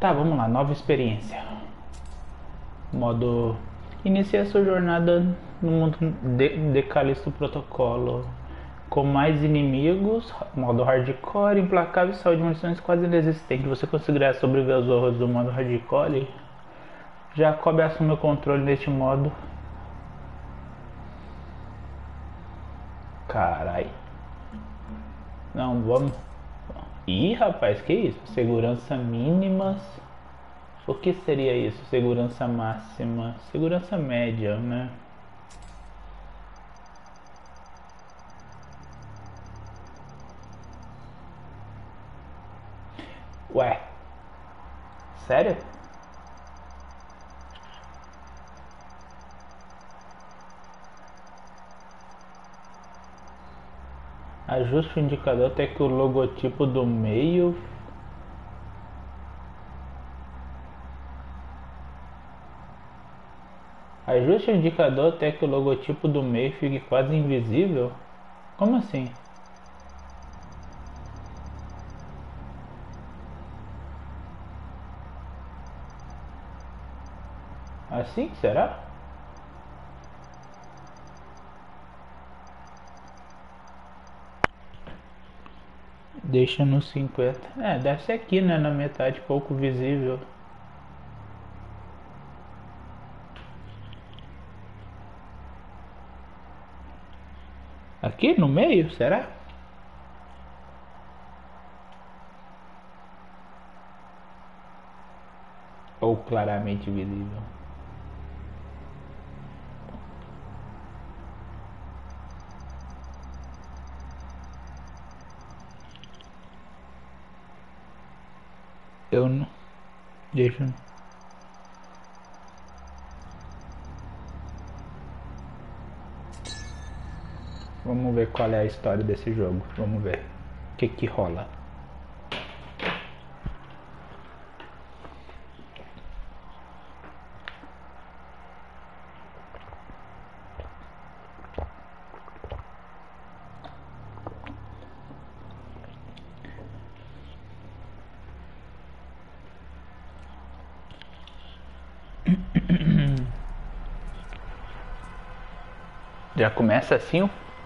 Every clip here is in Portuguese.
Tá, vamos lá, nova experiência. Modo... Inicia sua jornada no mundo de Callisto Protocolo. Com mais inimigos, modo hardcore, implacável e saúde de munições quase inexistente. Você conseguirá sobreviver aos horrores do modo hardcore? Jacob assume o controle neste modo. Carai. Não, vamos... Ih, rapaz, que isso? Segurança mínimas. O que seria isso? Segurança máxima. Segurança média, né? Ué. Sério? Ajuste o indicador até que o logotipo do meio... Ajuste o indicador até que o logotipo do meio fique quase invisível? Como assim? Assim? Será? Deixa no 50. É, deve ser aqui, né? Na metade, pouco visível. Aqui no meio, será? Ou claramente visível? Eu não... Deixa... Vamos ver qual é a história desse jogo. Vamos ver o que que rola. Já começa assim?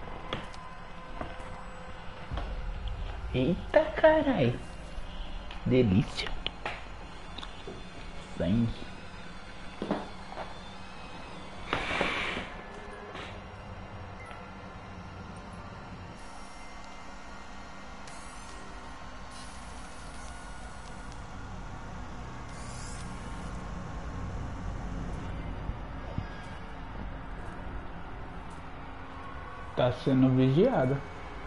Eita carai. Delícia. Sangue. Tá sendo vigiada.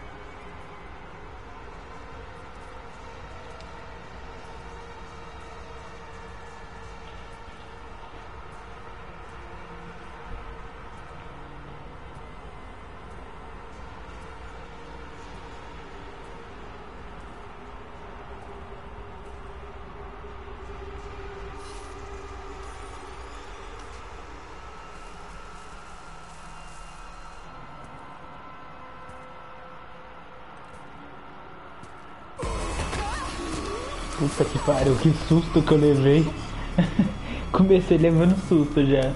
Puta que pariu, que susto que eu levei. Comecei levando susto já.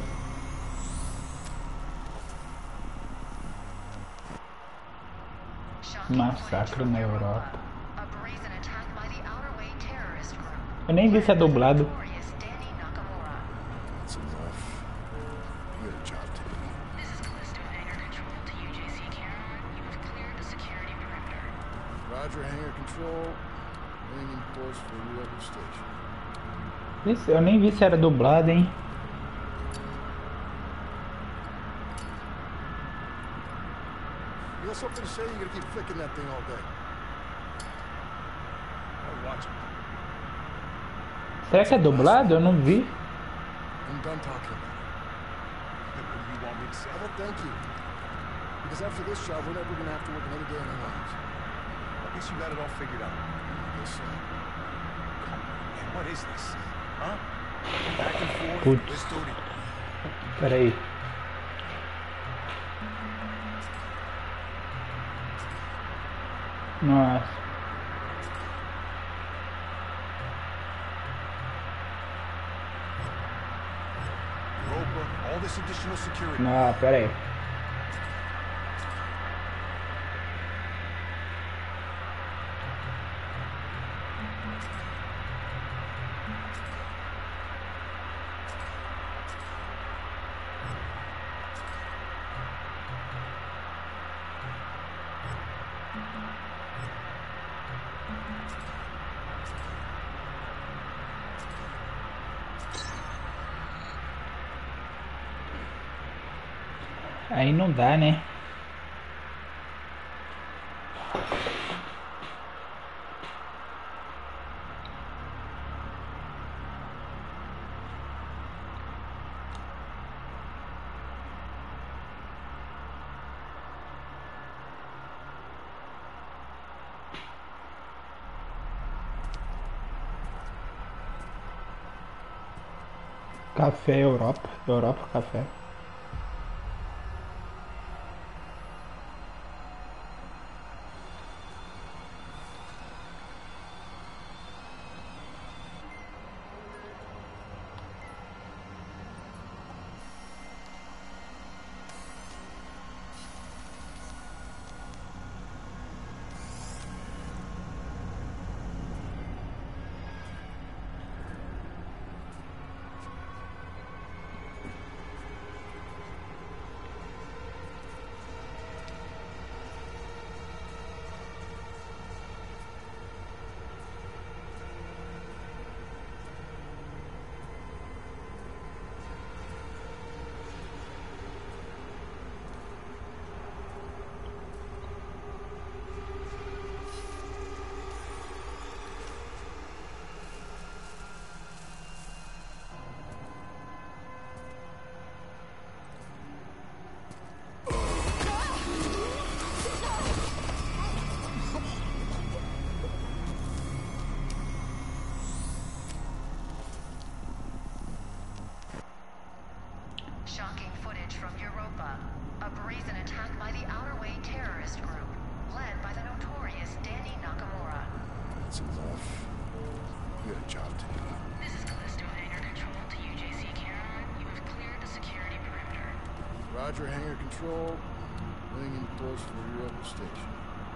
Massacre na Europa. Eu nem vi se é dublado. Isso, eu nem vi se era dublado, hein? Será que é dublado? Eu não vi. Putz. Peraí. Nossa. all this additional security. Ah, pera aí. Aí não dá, né? Café Europa. Europa Café. Shocking footage from Europa. A brazen attack by the Outer Way terrorist group, led by the notorious Danny Nakamura. That's enough. We got a job to do. This is Callisto Hangar Control to UJC Caron. You have cleared the security perimeter. Roger, hangar control. Laying in doors for the Europa station.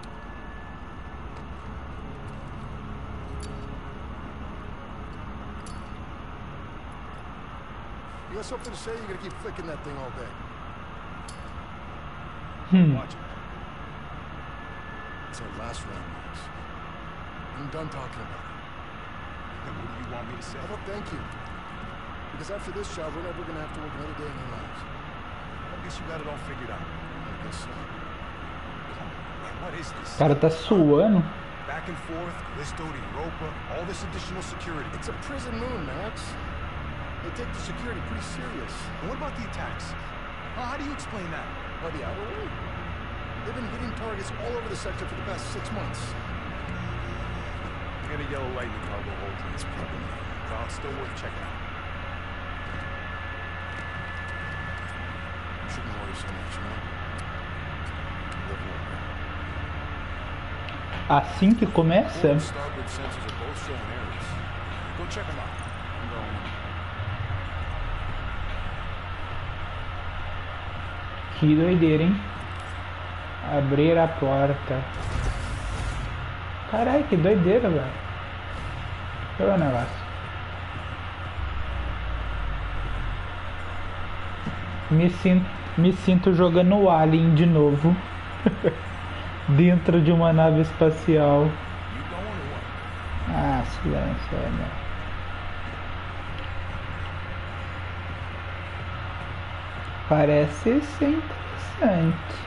You got something to say? You're gonna keep flicking that thing all day. Watch it. It's our last round, Max. I'm done talking about it. Then what do you want me to say? How about thank you? Because after this job, we're never gonna have to work another day in our lives. I guess you got it all figured out. I guess so. Man, what is this? O cara tá suando. Back and forth, Callisto to Europa, all this additional security. It's a prison moon, Max. They take the security pretty serious. And what about the attacks? How do you explain that? By the Outer Way? They've been hitting targets all over the sector for the past 6 months. You got a yellow light in the cargo hold. It's probably not. Well, it's still worth checking out. You shouldn't worry so much, you know? Live longer. Assim que começa? Forward starboard sensors are both showing errors. Go check them out. I'm going. Que doideira, hein? Abrir a porta. Caralho, que doideira, velho. Deixa eu ver o negócio. Me sinto jogando o Alien de novo. Dentro de uma nave espacial. You going or what? Ah, silêncio, né? Parece ser interessante.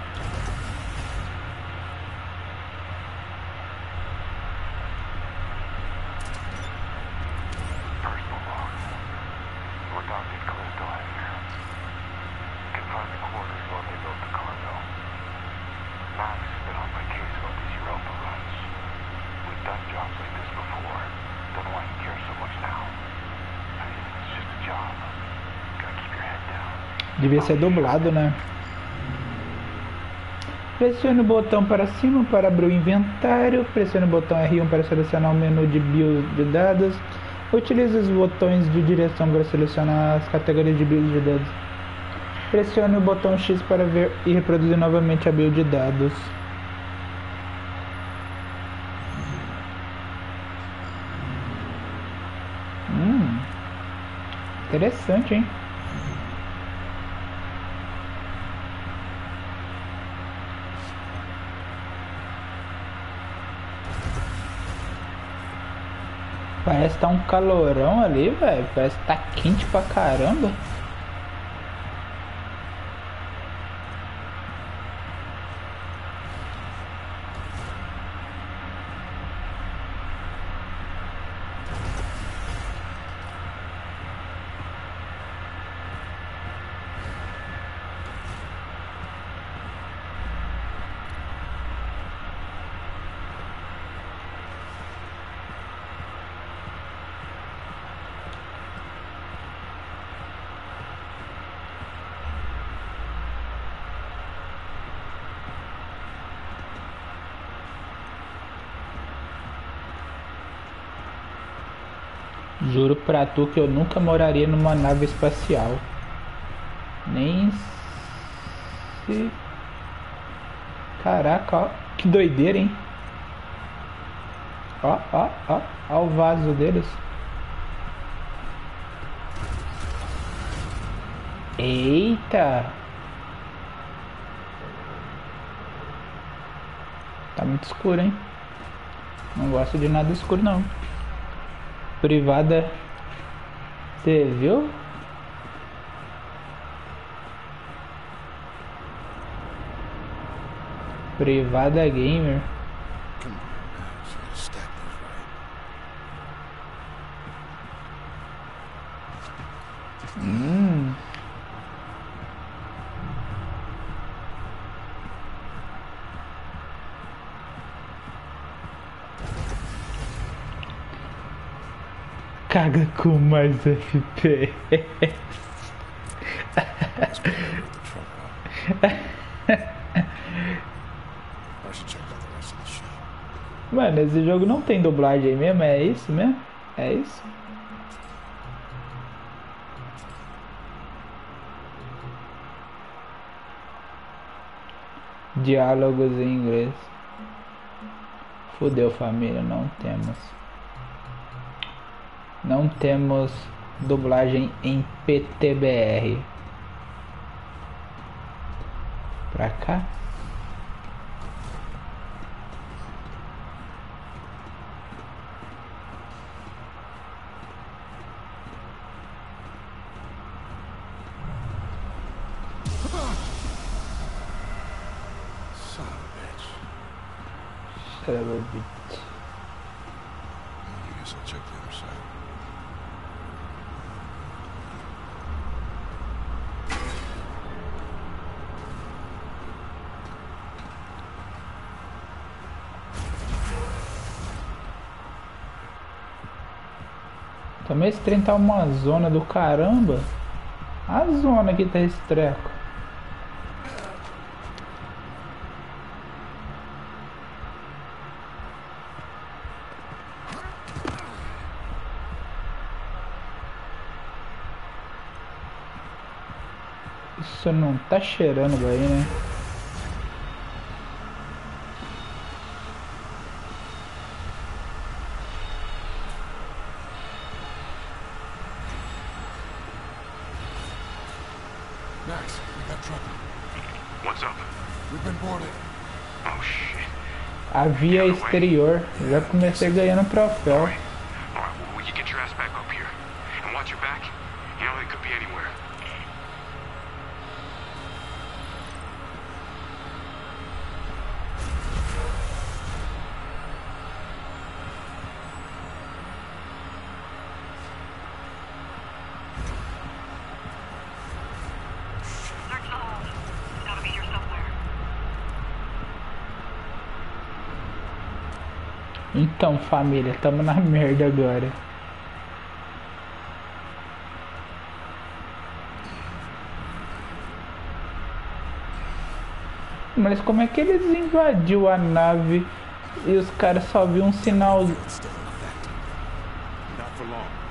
Personal log. We're docked at Callisto Hangar. Can find the quarters while they built the cargo. Max has been on my case about these Europa runs. We've done jobs like this before. Don't know why you care so much now. I mean, it's just a job. Gotta keep your head down. Devia ser dublado, né? Pressione o botão para cima para abrir o inventário. Pressione o botão R1 para selecionar o menu de BIOS de dados. Utilize os botões de direção para selecionar as categorias de build de dados. Pressione o botão X para ver e reproduzir novamente a build de dados. Interessante, hein? Parece que tá um calorão ali, velho. Parece que tá quente pra caramba. Juro pra tu que eu nunca moraria numa nave espacial. Nem se... Caraca, ó. Que doideira, hein? Ó, ó, ó. Ó o vaso deles. Eita! Tá muito escuro, hein? Não gosto de nada escuro, não. Privada. Você viu? Privada gamer. Come on, man. So you stack these right. Caga com mais FPS. Let's put it with the truck out. I should check out the rest of the ship. Mano, esse jogo não tem dublagem mesmo? É isso mesmo? É isso? Diálogos em inglês. Fudeu, família, não temos. Não temos dublagem em PTBR. Pra cá? Son of a bitch. Server bit. I guess I'll check the other side. Também esse trem tá uma zona do caramba. A zona que tá esse treco. Isso não tá cheirando bem, né? Max, we got trouble. What's up? We've been boarded. Oh, shit. A via exterior. Já comecei ganhando troféu. All right, well, will you get your ass back up here? And watch your back? You know, it could be anywhere. Search the hold. It's gotta be here somewhere. Então, família, tamo na merda agora. Mas como é que eles invadiu a nave e os caras só viu um sinal? Still infected. Not for long.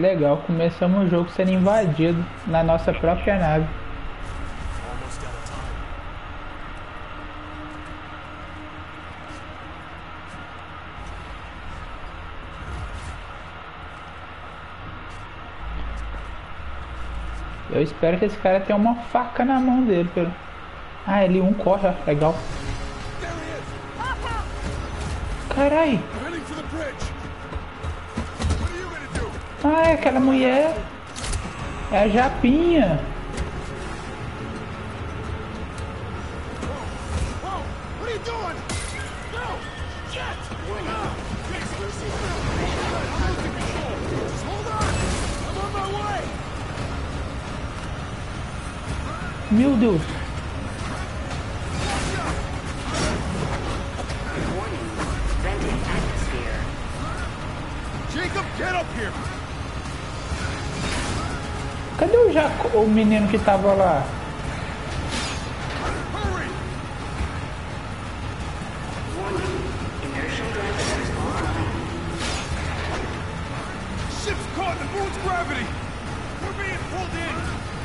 legal, começamos o jogo sendo invadido na nossa própria nave. Almost out of time. Eu espero que esse cara tenha uma faca na mão dele. Ah, L1 corre, ó, legal. There he is. Carai! I'm heading for the bridge. What are you gonna do? Ah, é aquela mulher. É a Japinha. Whoa! What are you doing? No! Jet! Wait up! I'm losing control. Just hold on. I'm on my way. Meu Deus. Warning. Venting atmosphere. Jacob, get up here. Cadê o menino que tava lá? Hurry! Warning. Inertial drivers online. Ship's caught in the moon's gravity. We're being pulled in.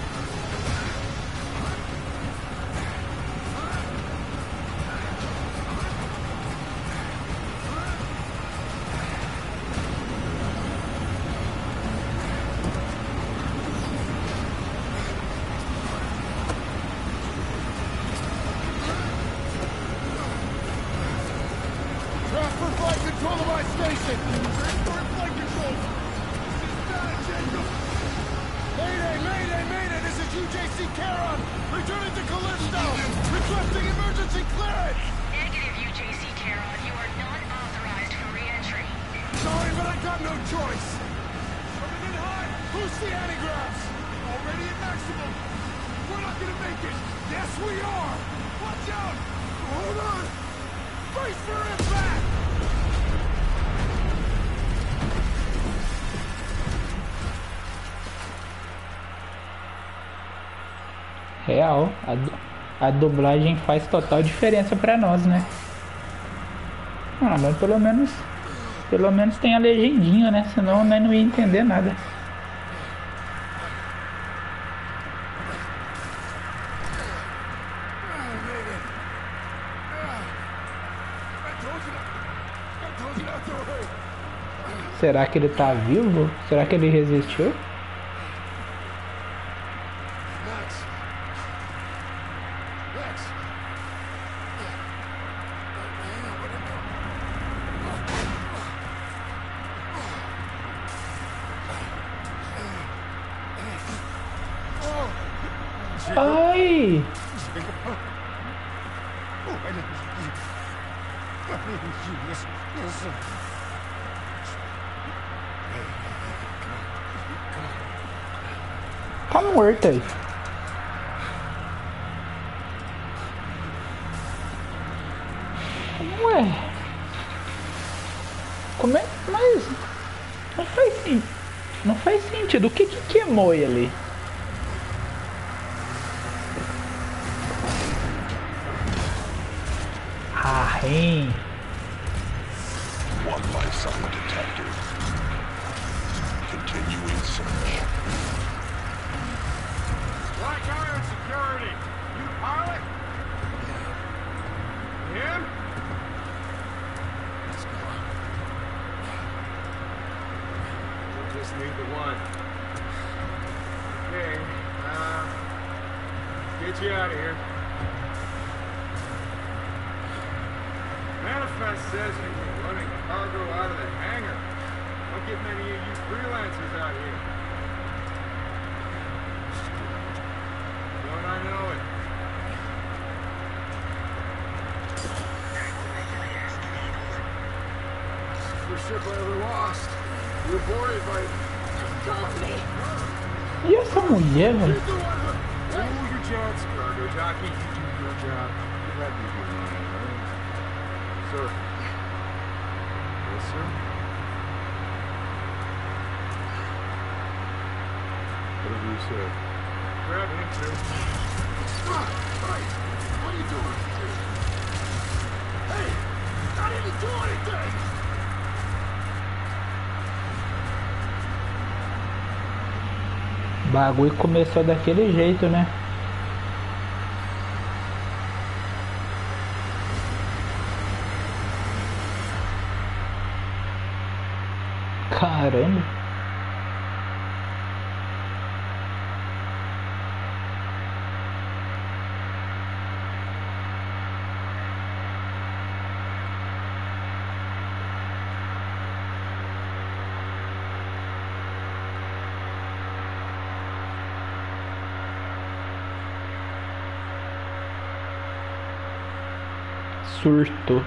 Transfer flight control to my station. Transfer flight control. This is bad, Jacob. Mayday, mayday, mayday. This is UJC Charon. Returning to Callisto. Requesting emergency clearance. Negative, UJC Charon. You are not authorized for re-entry. Sorry, but I got no choice. Coming in hot. Who's the antigraphs? Already at maximum. We're not gonna make it. Yes, we are. Watch out. Hold on. Brace for impact. Real, a dublagem faz total diferença pra nós, né? Ah, mas pelo menos tem a legendinha, né? Senão nós não ia entender nada. I told you not to worry. Será que ele tá vivo? Será que ele resistiu? Max. Max. Ai! Listen. Tá morto aí. Ué. Como é? Mas não faz sentido. O que queimou ele? Ah, hein. One life sign detected. Continuing search. Black Iron Security. You pilot? Him? We'll just need the one. Okay, get you out of here. Manifest says you've been running cargo out of the hangar. Don't get many of you freelancers out here. Don't I know it? First ship I ever lost. We were boarded by company. E essa mulher, velho? Hold your jets, cargo jockey. You do your job. You let me do mine, all right? Sir. Yes, sir? Whatever you say. Grab him, too. Hey! What are you doing? Hey! I didn't do anything! O bagulho começou daquele jeito, né? Caramba. Surto.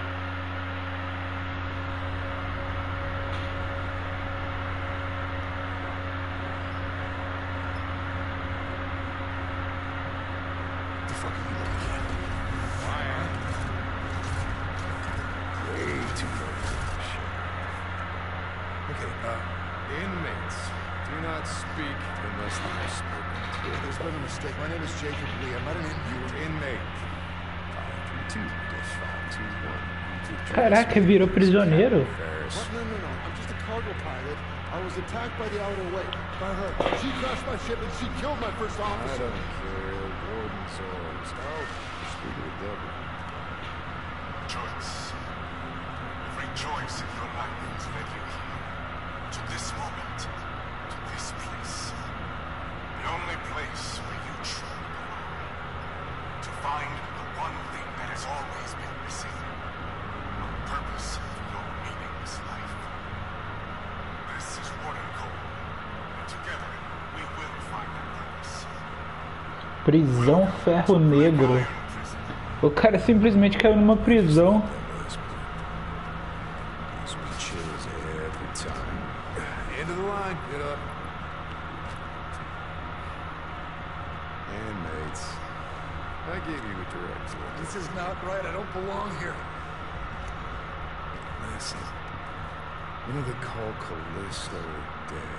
The fuck are you looking at? Fire. Way too low for this shit. Okay, inmates, do not speak unless they're spoken to. There's been a mistake. My name is Jacob Lee. I'm not an Inmate. 532-521. Caraca, virou prisioneiro. Ferris. What? No. I'm just a cargo pilot. I was attacked by the outer way. By her. She crashed my ship and she killed my first I officer. don't care. Warden souls. Out. Speak of the devil. Joyce. Every choice in your life has led you here. To this moment. To this place. The only place where you truly belong. To find the one thing that has always been missing. A purpose for your meaningless life. This is Warden Cole. And together, we will find that purpose. Prisão Ferro Negro. O cara simplesmente caiu numa prisão. Gives me chills every time. End of the line. Get up. Inmates. I gave you a direct look. This is not right. I don't belong here. Listen. You know they call Callisto dead.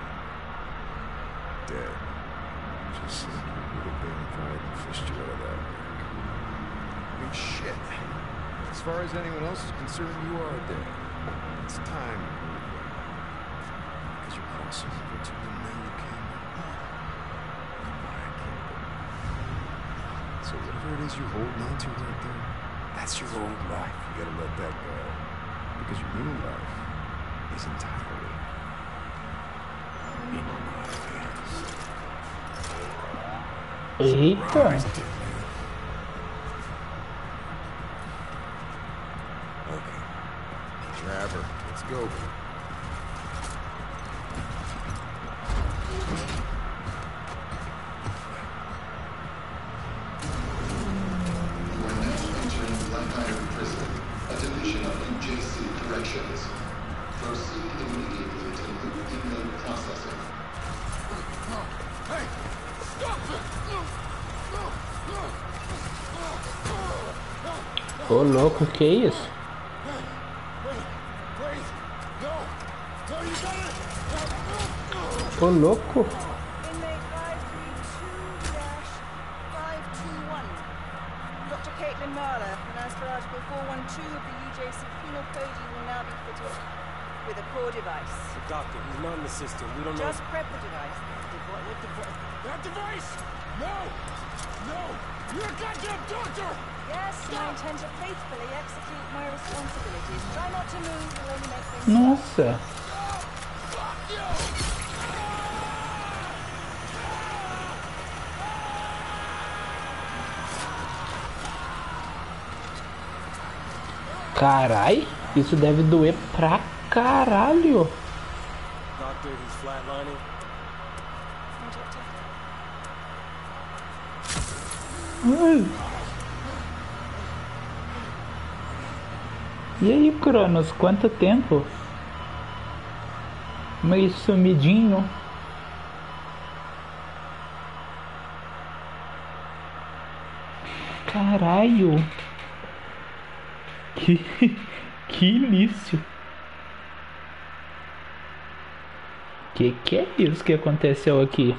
Dead. Just like you would have been if I hadn't fished you out of that wreck. I mean, shit. As far as anyone else is concerned, you are dead. It's time to move on. Because you're crossing over to the new kingdom. My kingdom. So whatever it is you're holding on to right there, that's your old life. You gotta let that go. Because your new life is entirely in my hands. Eita. Okay. Trevor, let's go. You are now entering Black Iron Prison, a division of UJC Corrections. Proceed immediately to loop inmate processing. Hey! Stop it! Ô louco, que isso? Please! No! No, you got it! Ô louco. Inmate 532-521. Dr. Caitlin Marler, and as for Article 412 of the UJC Penal Code, you will now be fitted with a core device. Doctor, he's not in the system. We don't know. Just prep the device. That device! No! No! You're a goddamn doctor! Yes, and I intend to faithfully execute my responsibilities. Try not to move, will only make things Nossa. Fuck you! Carai, isso deve doer pra caralho. Doctor, he's flatlining. Ai. E aí, Cronos, quanto tempo? Meio sumidinho. Caralho. Que início. Que é isso que aconteceu aqui?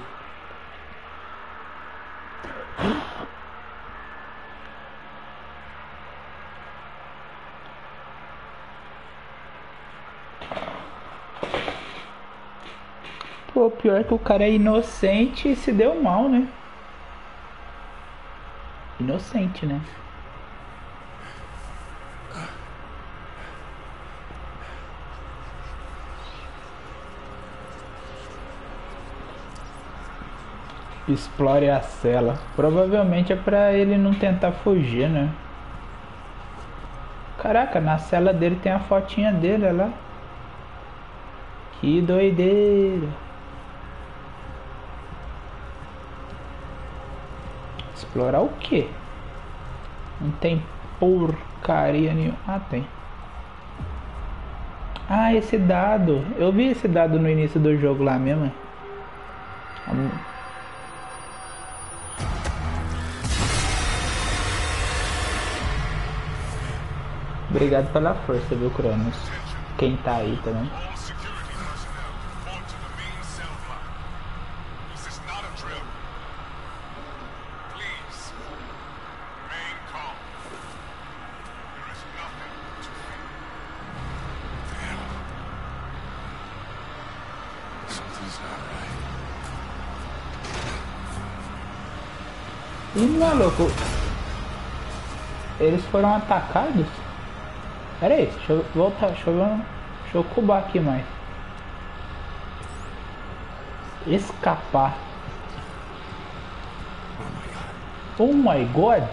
Pô, o pior é que o cara é inocente e se deu mal, né? Inocente, né? Explore a cela. Provavelmente é pra ele não tentar fugir, né? Caraca, na cela dele tem a fotinha dele, olha lá. Que doideira. Explorar o quê? Não tem porcaria nenhuma. Ah, tem. Ah, esse dado. Eu vi esse dado no início do jogo lá mesmo. Obrigado pela força, viu, Cronos? Quem tá aí também. Ih, maluco. Eles foram atacados? Pera aí, deixa eu voltar, deixa eu cubar aqui mais. Escapar. Oh my god.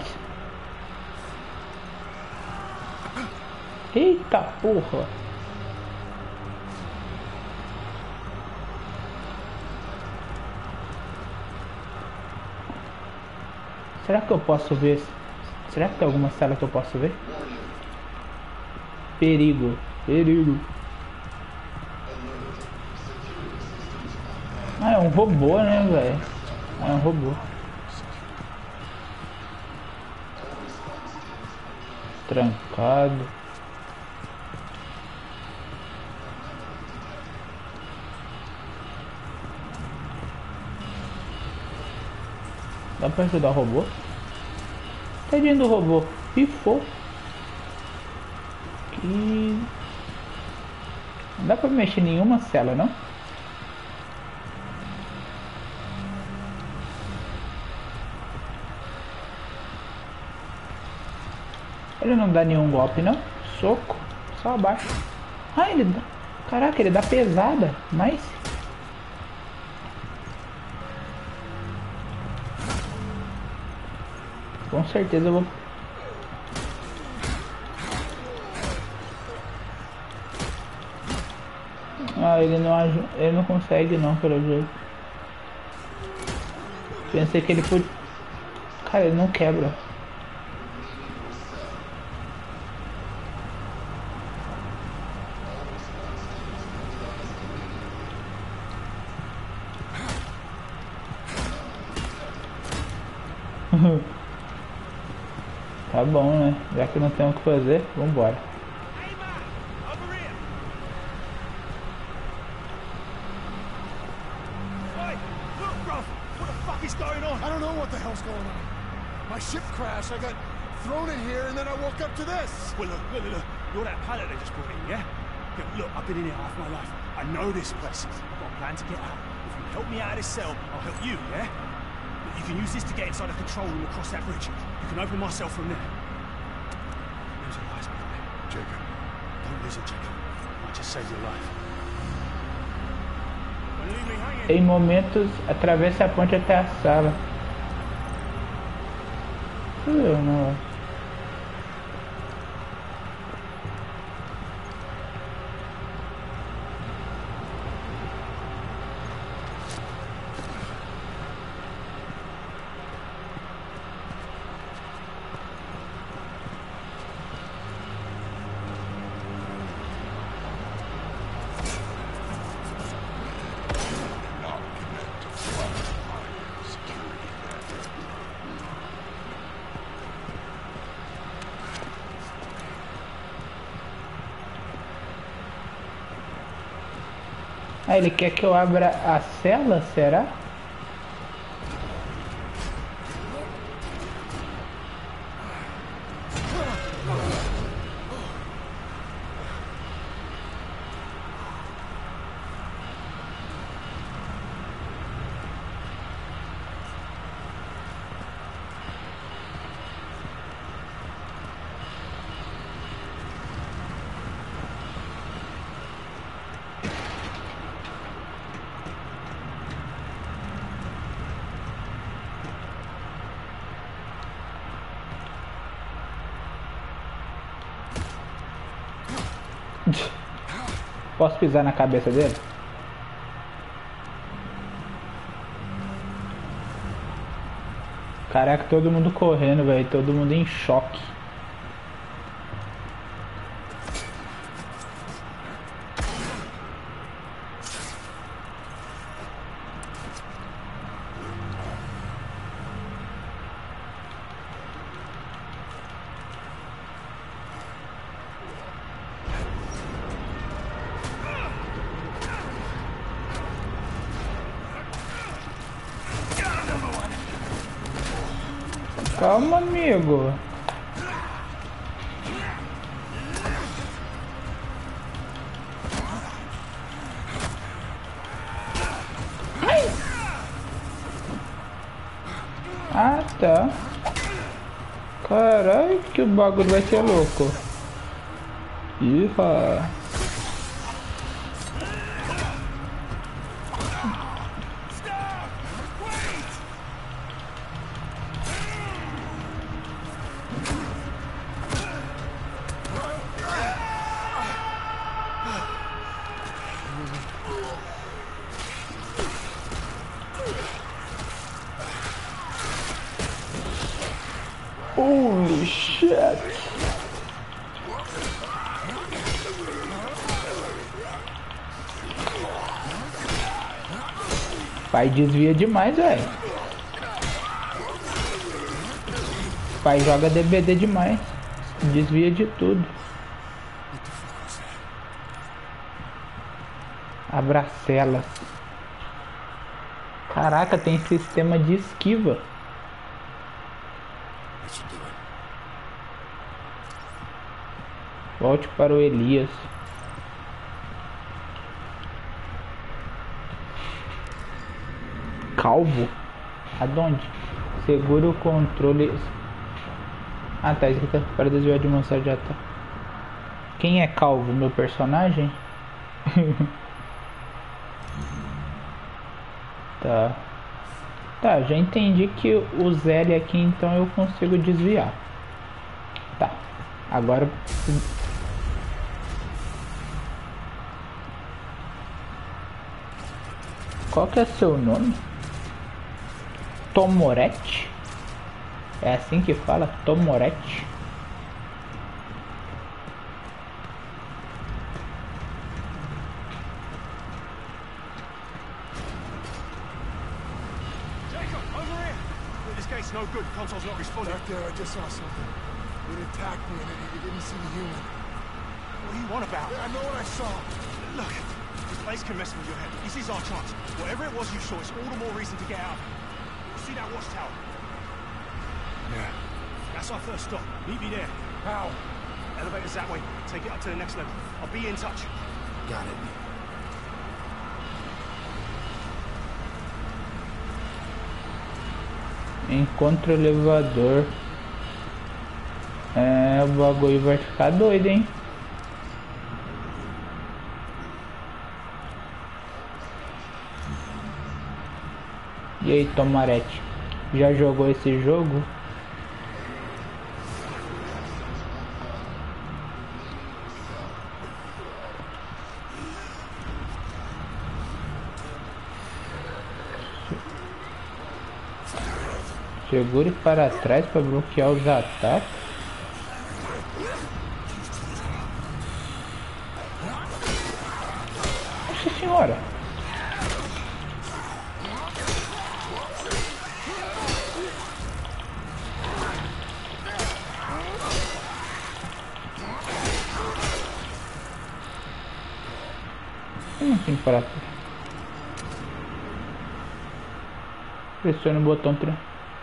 Eita porra. Será que eu posso ver? Será que tem alguma cela que eu posso ver? Perigo, perigo. Ah, é um robô, né, velho? É um robô. Trancado. Dá pra ajudar o robô? Tadinho do robô. Pifou. Que... Não dá pra mexer em nenhuma cela, não? Ele não dá nenhum golpe, não? Soco. Só abaixo. Ah, ele dá... Caraca, ele dá pesada. Mas... Com certeza eu vou... Ah, ele não consegue não, pelo jeito. Pensei que ele podia... Cara, ele não quebra. Tá bom, né? Já que não tem o que fazer, vambora. I don't know what the hell's going on. My ship crashed, I got thrown in here, and then I woke up to this. Well, look. You're that pilot they just brought in, yeah? Look, I've been in here half my life. I know this place. I've got a plan to get out. If you help me out of this cell, I'll help you, yeah? Look, you can use this to get inside the control room across that bridge. You can open my cell from there. Lose your life, man. Jacob. Don't lose it, Jacob. I just saved your life. Em momentos, atravesse a ponte até a sala. Eu não... Ah, ele quer que eu abra a cela, será? Posso pisar na cabeça dele? Caraca, todo mundo correndo, velho. Todo mundo em choque. Calma, amigo. Ai. Ah, tá. Caralho, que o bagulho vai ser louco. Iha. Holy shit! Pai desvia demais, velho. Pai joga DBD demais. Desvia de tudo. Abracelas. Caraca, tem sistema de esquiva. Volte para o Elias. Calvo? Aonde? Segura o controle. Ah, tá escrito para desviar de mensagem de ataque. Quem é calvo? Meu personagem? Tá. Tá, já entendi que o Zé aqui então eu consigo desviar. Tá. Agora... Qual que é seu nome? Tomoretti? É assim que fala? Tomoretti? Jacob, over here! This gate's no good. Console's not responding. Back there, I just saw something. It attacked me and it didn't seem human. What do you want about? I know what I saw. Look, this place can mess with your head. This is our chance. Whatever it was you saw, it's all the more reason to get out. You see that watchtower? Yeah. That's our first stop. Meet me there. How? Elevator's that way. Take it up to the next level. I'll be in touch. Got it. Encontre o elevador. É, o bagulho vai ficar doido, hein? E aí, Tomoretti? Já jogou esse jogo? Segure para trás para bloquear os ataques. Nossa senhora! Como assim para trás? Pressione o botão 3.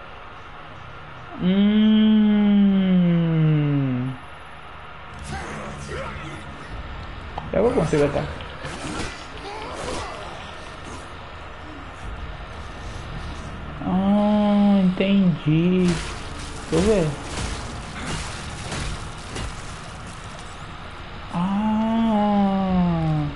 Eu vou conseguir atacar. Ah, entendi. Deixa eu ver. Ah.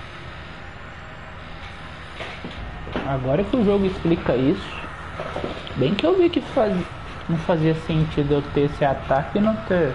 Agora que o jogo explica isso. Bem que eu vi que não fazia sentido eu ter esse ataque e não ter.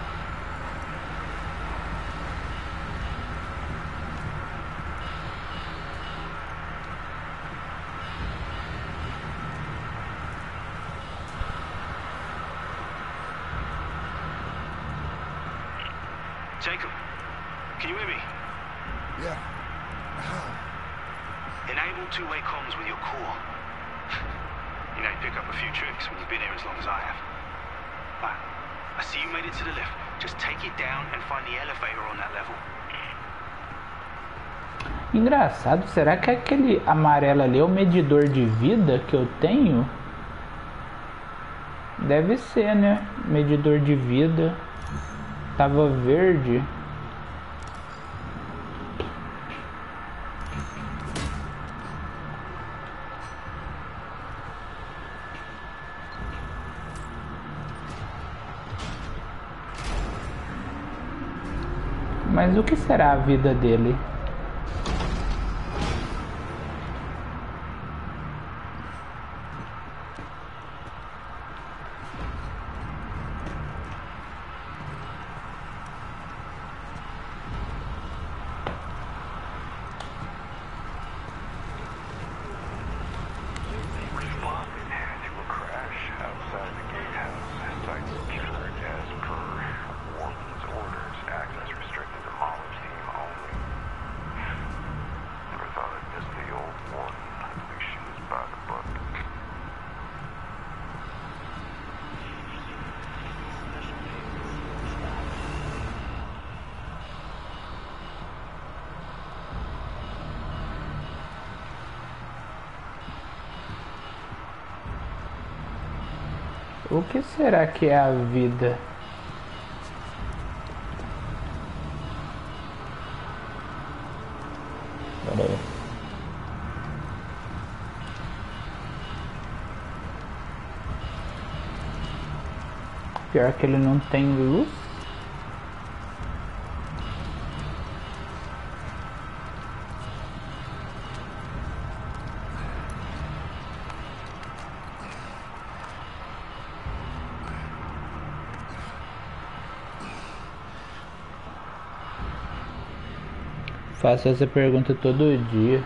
Jacob, can you hear me? Yeah. How? Enable two-way comms with your core. You know, you pick up a few tricks when you've been here as long as I have. Right. I see you made it to the lift. Just take it down and find the elevator on that level. Engraçado, será que aquele amarelo ali é o medidor de vida que eu tenho? Deve ser, né? Medidor de vida. Tava verde. Mas o que será a vida dele? O que será que é a vida? Pera aí. Pior que ele não tem luz. Faço essa pergunta todo dia.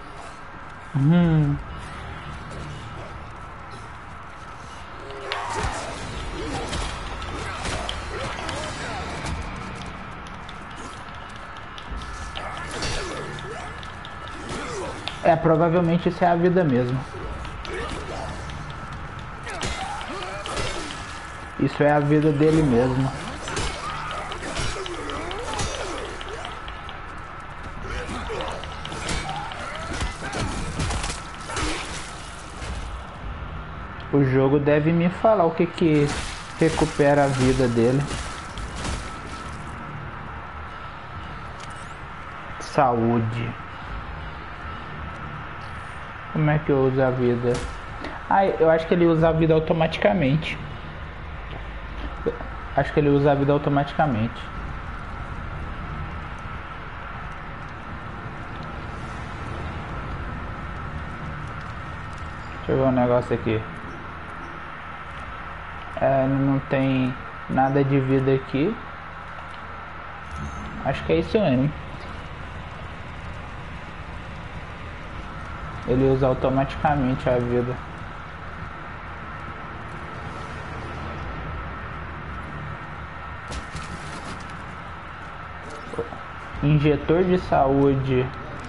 É, provavelmente isso é a vida mesmo. Isso é a vida dele mesmo. O jogo deve me falar o que recupera a vida dele. Saúde. Como é que eu uso a vida? Ah, eu acho que ele usa a vida automaticamente. Acho que ele usa a vida automaticamente. Deixa eu ver um negócio aqui. Não tem nada de vida aqui. Acho que é isso mesmo. Ele usa automaticamente a vida. Injetor de saúde.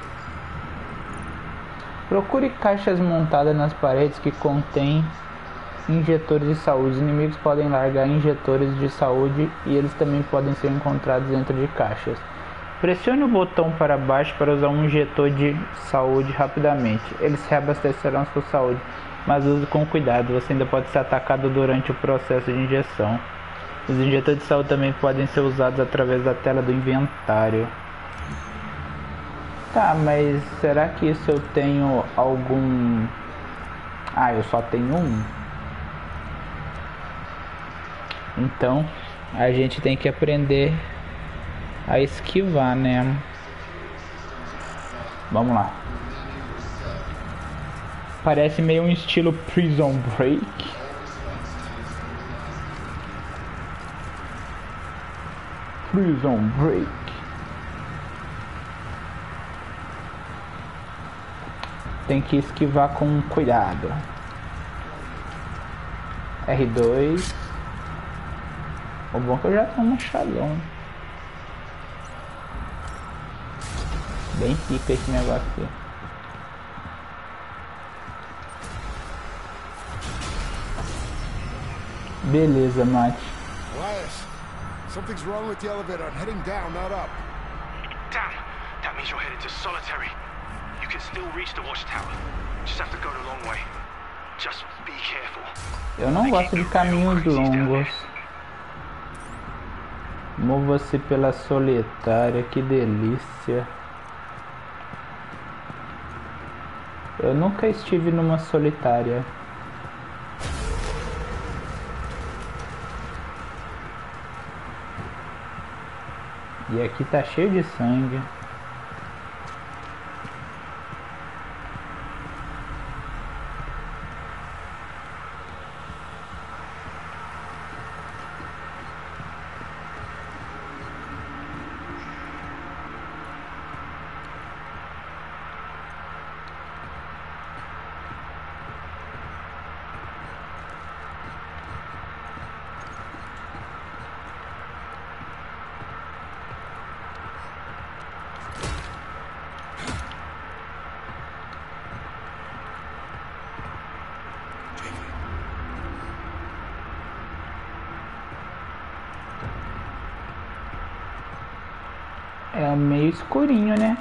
Procure caixas montadas nas paredes que contêm injetores de saúde. Os inimigos podem largar injetores de saúde e eles também podem ser encontrados dentro de caixas. Pressione o botão para baixo para usar um injetor de saúde rapidamente. Eles se reabastecerão sua saúde, mas use com cuidado, você ainda pode ser atacado durante o processo de injeção. Os injetores de saúde também podem ser usados através da tela do inventário. Tá, mas será que isso eu tenho algum... Ah, eu só tenho um. Então, a gente tem que aprender a esquivar, né? Vamos lá. Parece meio um estilo Prison Break. Prison Break. Tem que esquivar com cuidado. R2. O bom é que eu já tenho um machadão. Bem pica esse negócio aqui. Beleza, mate. Elias, something's wrong with the elevator. I'm heading down, not up. Damn! That means you're headed to Solitary. You can still reach the watchtower. Just have to go the long way. Just be careful. Eu não gosto de caminhos longos. Mova-se pela solitária, que delícia. Eu nunca estive numa solitária. E aqui tá cheio de sangue. É meio escurinho, né?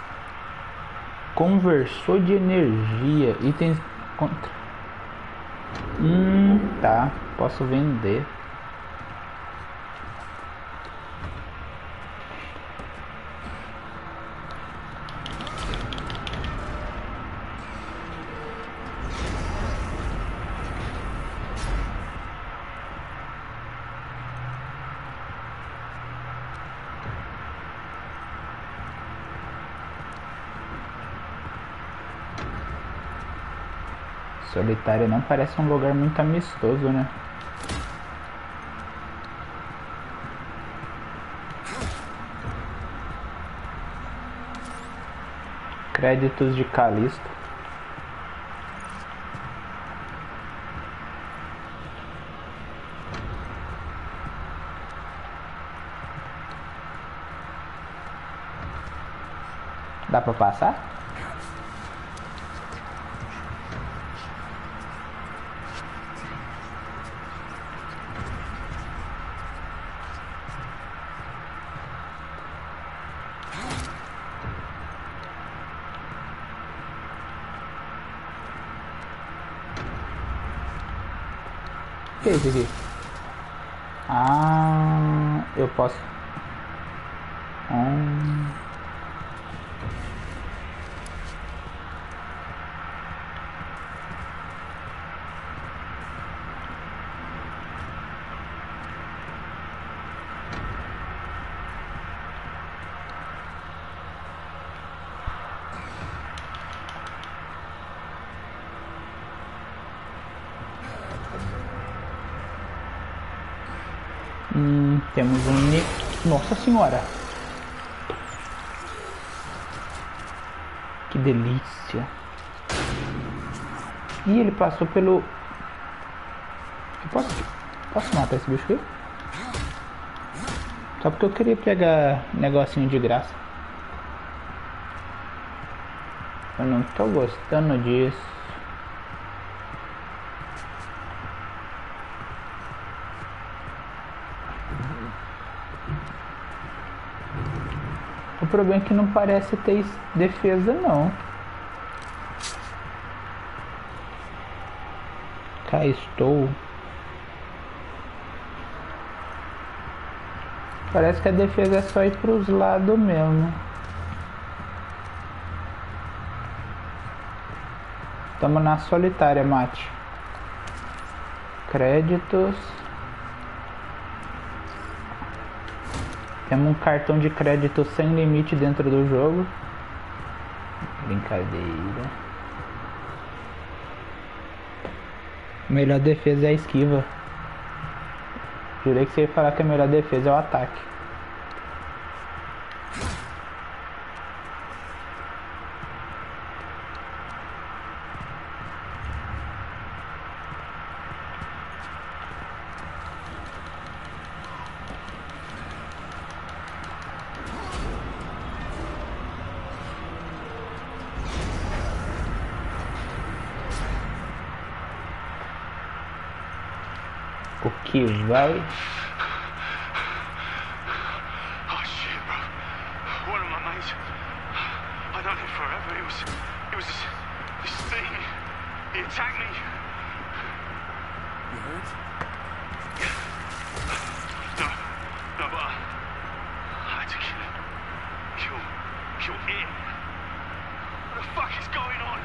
Conversor de energia. Itens contra. Tá. Posso vender. Solitária não parece um lugar muito amistoso, né? Créditos de Callisto. Dá pra passar? O que é isso aqui? Ah, eu posso. Temos um... Nossa senhora! Que delícia! E ele passou pelo... Eu posso matar esse bicho aqui? Só porque eu queria pegar negocinho de graça. Eu não tô gostando disso. O problema é que não parece ter defesa, não. Cá estou. Parece que a defesa é só ir pros lados mesmo. Estamos na solitária, mate. Créditos. Temos um cartão de crédito sem limite dentro do jogo. Brincadeira. Melhor defesa é a esquiva. Jurei que você ia falar que a melhor defesa é o ataque. O que vai? Oh shit, bro. One of my mates. I known him forever. It was this thing. He attacked me. You hurt? No, but I had to kill him. Kill it. What the fuck is going on?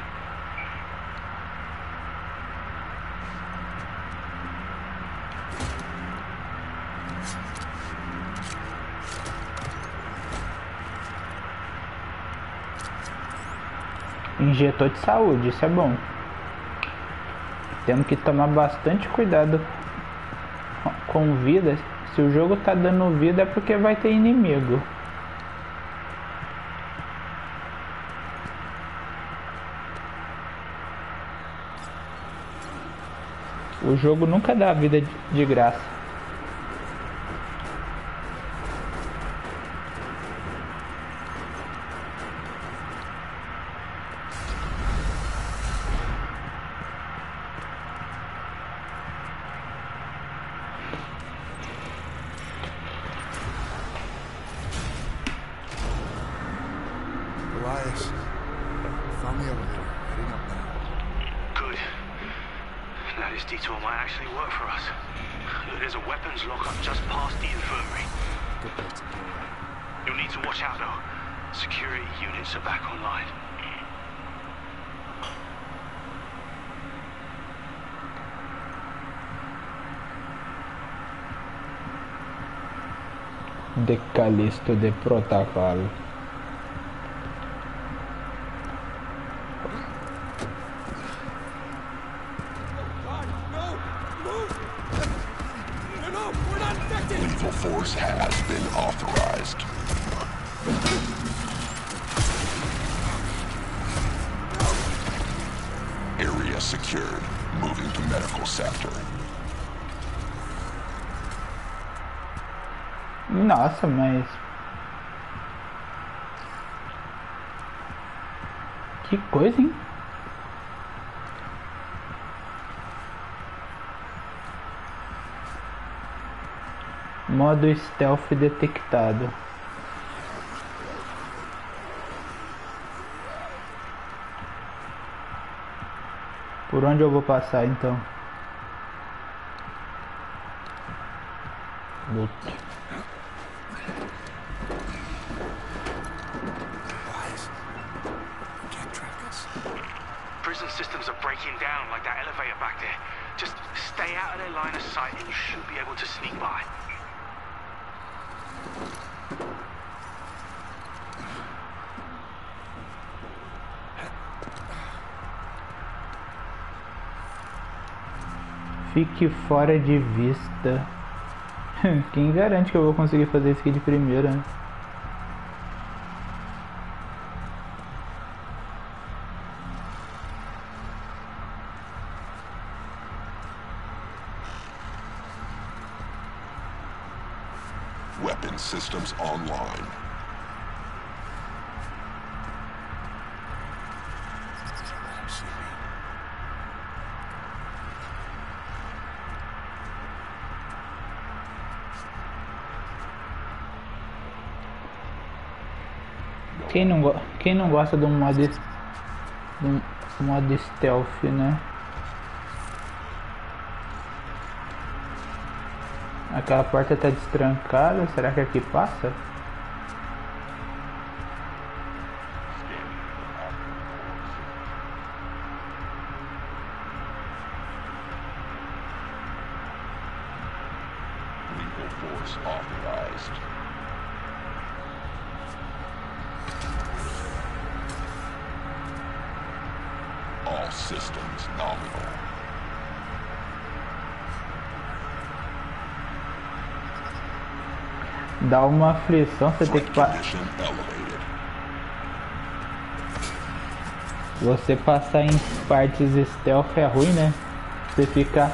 Injetor de saúde, isso é bom. Temos que tomar bastante cuidado com vida. Se o jogo tá dando vida é porque vai ter inimigo. O jogo nunca dá vida de graça. Elias, found the elevator. Heading up now. Good. Now this detour might actually work for us. Look, there's a weapons lockup just past the infirmary. Good place to go. You'll need to watch out though. Security units are back online. Decalisto de protocolo. Lethal force has been authorized. Area secured. Moving to medical sector. Nossa, mas... que coisa, hein? Modo stealth detectado. Por onde eu vou passar então? Luta. Prison systems are breaking down like that elevator back there. Just stay out of their line of sight and you should be able to sneak by. Fique fora de vista. Quem garante que eu vou conseguir fazer isso aqui de primeira? Weapon systems online. Quem não gosta de um modo stealth, né? Aquela porta tá destrancada, será que aqui passa? Lethal force authorized. All systems nominal. Dá uma aflição, você tem que você passar em partes stealth é ruim, né? Você fica...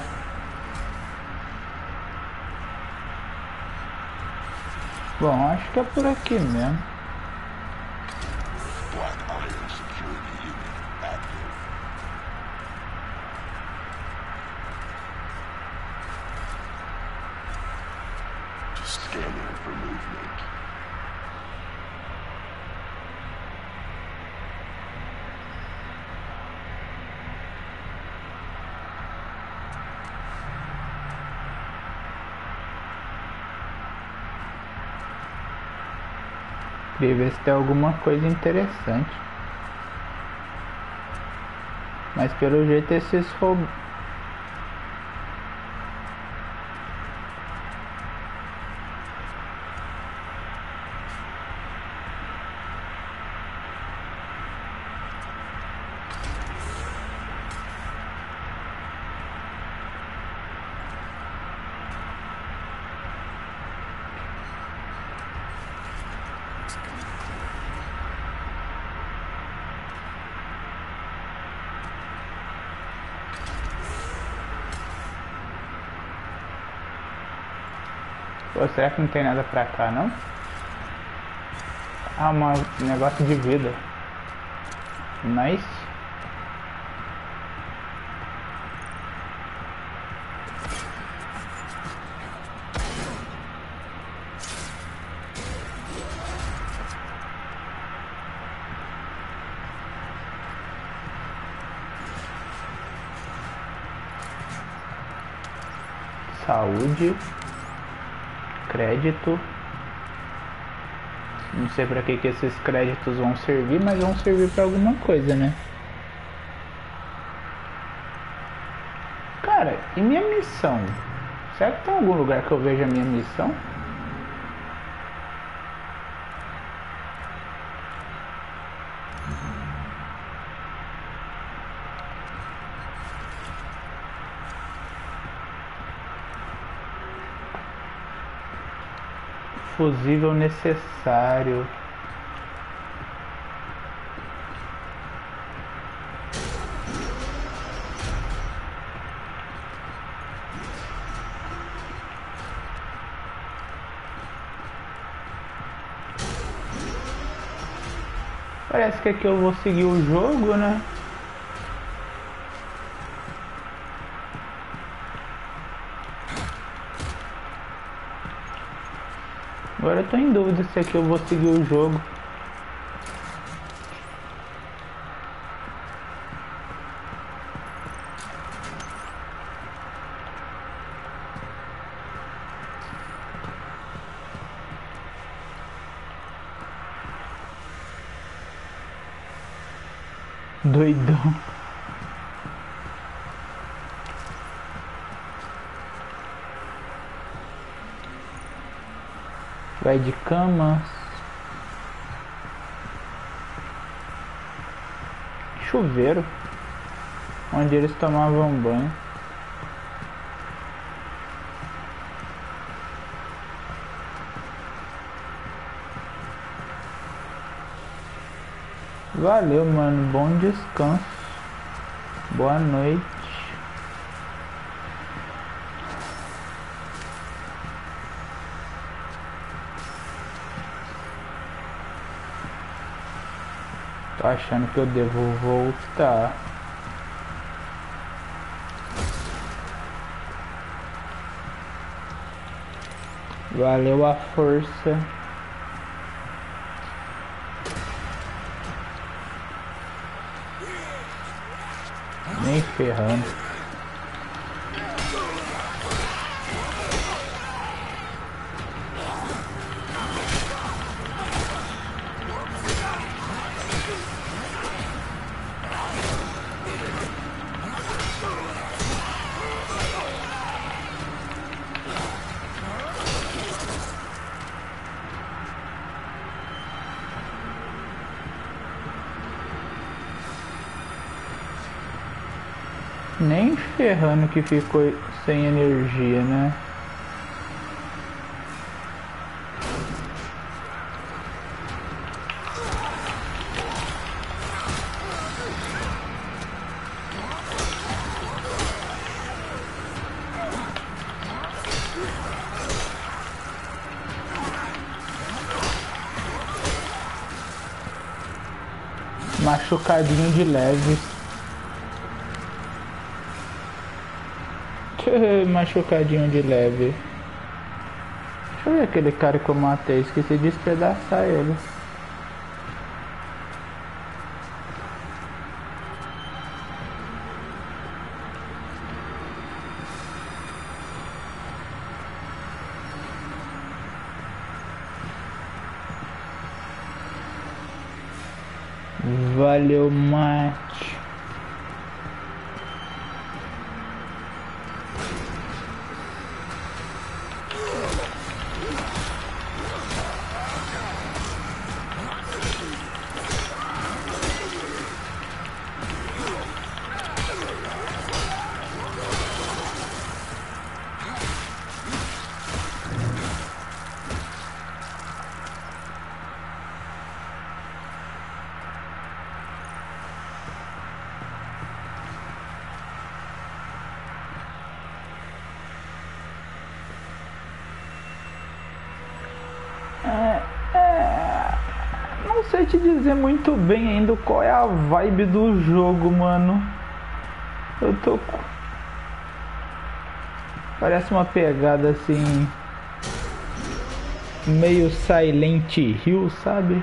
Bom, acho que é por aqui mesmo. Queria ver se tem alguma coisa interessante. Mas pelo jeito esses robôs... Pô, será que não tem nada pra cá, não? Ah, um negócio de vida. Nice. Saúde. Crédito. Não sei pra que esses créditos vão servir, mas vão servir pra alguma coisa, né? Cara, e minha missão? Será que tem algum lugar que eu veja a minha missão? Fusível necessário. Parece que aqui eu vou seguir o jogo, né? Agora eu tô em dúvida se aqui eu vou seguir o jogo. Doidão. Vai de cama. Chuveiro. Onde eles tomavam banho. Valeu, mano. Bom descanso. Boa noite. Tô achando que eu devo voltar. Valeu a força. Nem ferrando. Nem ferrando que ficou sem energia, né? Machucadinho de leve. Machucadinho de leve. Deixa eu ver aquele cara que eu matei. Esqueci de despedaçar ele. Valeu, mate. Não sei te dizer muito bem ainda qual é a vibe do jogo, mano. Eu tô... Parece uma pegada assim... meio Silent Hill, sabe?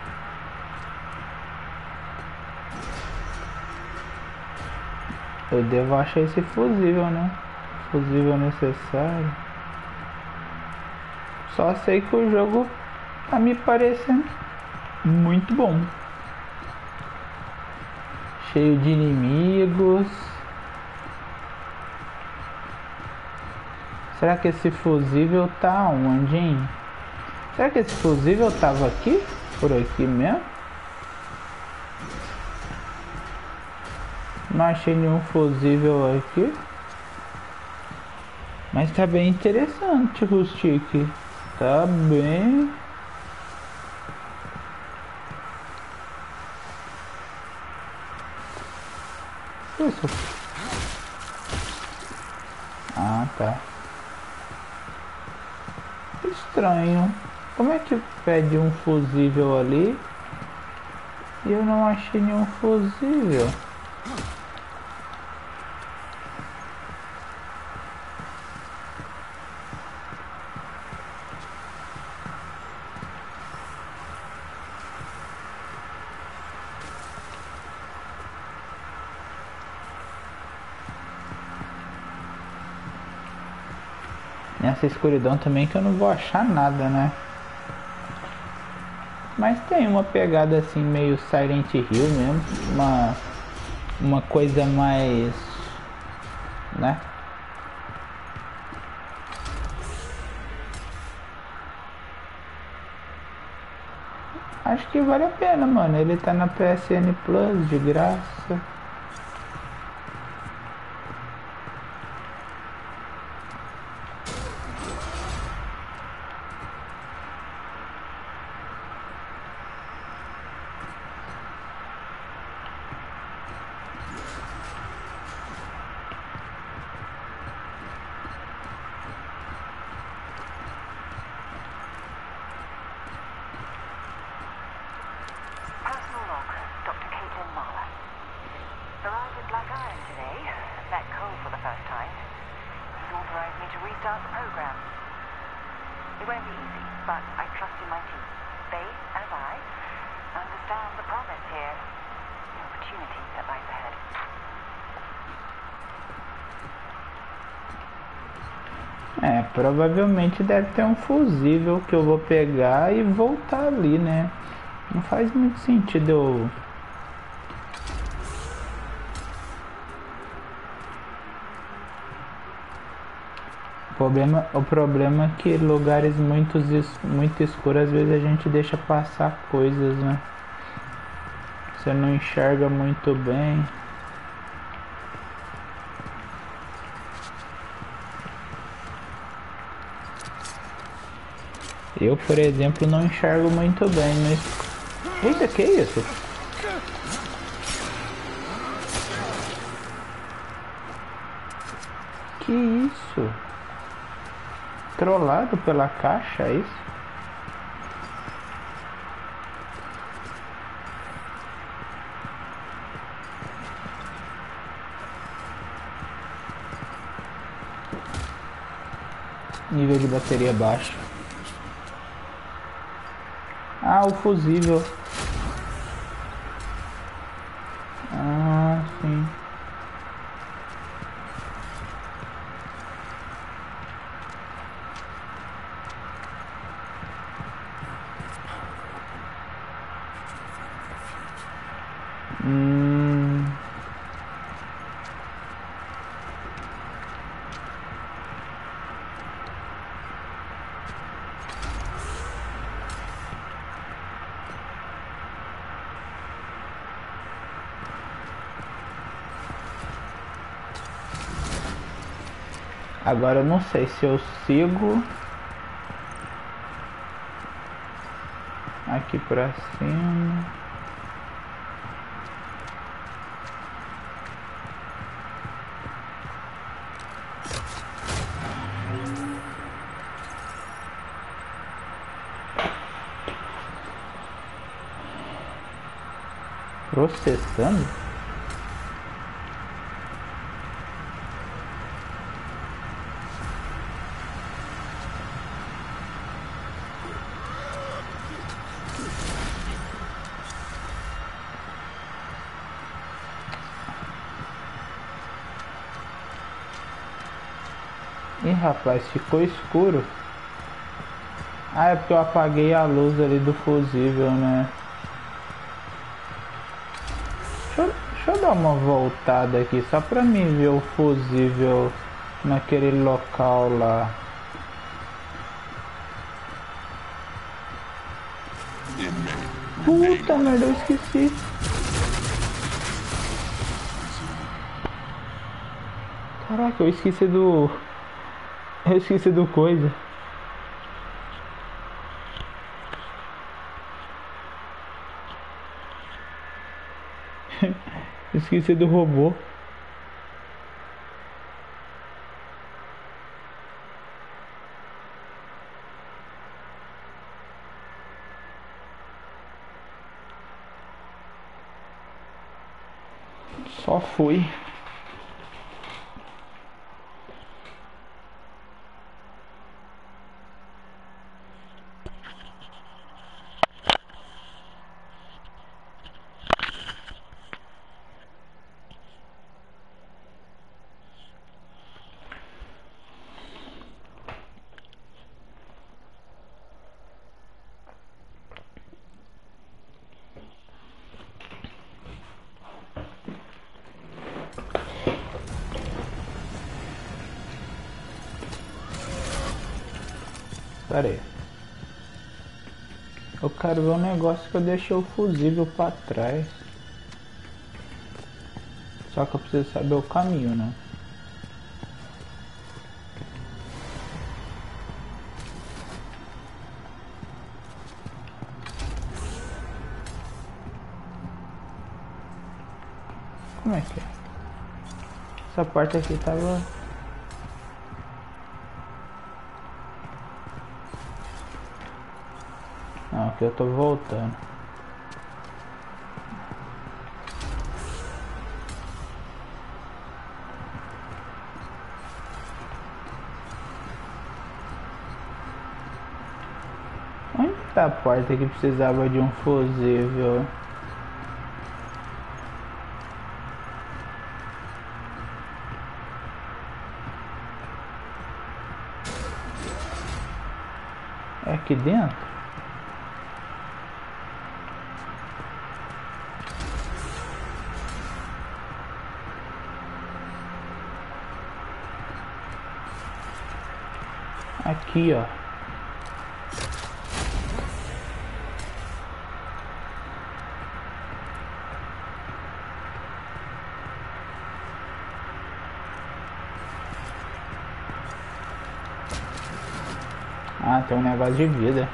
Eu devo achar esse fusível, né? Fusível necessário. Só sei que o jogo tá me parecendo muito bom. Cheio de inimigos. Será que esse fusível tá onde, hein? Será que esse fusível tava aqui? Por aqui mesmo? Não achei nenhum fusível aqui. Mas tá bem interessante, Rustic. Tá bem... Isso. Ah, tá. Estranho. Como é que pede um fusível ali e eu não achei nenhum fusível? Nessa escuridão também que eu não vou achar nada, né? Mas tem uma pegada assim meio Silent Hill mesmo. Uma coisa mais... né? Acho que vale a pena, mano. Ele tá na PSN Plus de graça. Personal log, Dr. Caitlin Marler. Arrived at Black Iron today. Met Cole for the first time. He's authorized me to restart the program. It won't be easy, but I trust in my team. They, as I, understand the promise here. The opportunity that lies ahead. É, provavelmente deve ter um fusível que eu vou pegar e voltar ali, né? Não faz muito sentido eu... O problema é que lugares muito escuros às vezes a gente deixa passar coisas, né? Você não enxerga muito bem. Eu, por exemplo, não enxergo muito bem, mas... Eita, que isso? Que isso? Trollado pela caixa, é isso? Nível de bateria baixo. Ah, o fusível. Ah, sim. Agora eu não sei se eu sigo aqui pra cima. Processando? Ih, rapaz, ficou escuro. Ah, é porque eu apaguei a luz ali do fusível, né? Deixa eu dar uma voltada aqui só pra mim ver o fusível naquele local lá. Puta merda, eu esqueci. Caraca, eu esqueci do... Eu esqueci do coisa. Esqueci do robô. Só fui. Pera aí. Eu quero ver um negócio que eu deixei o fusível pra trás. Só que eu preciso saber o caminho, né? Como é que é? Essa parte aqui tava... Não, aqui eu tô voltando. Onde tá a porta que precisava de um fusível? É aqui dentro? Aqui, ó. Ah, tem um negócio de vida.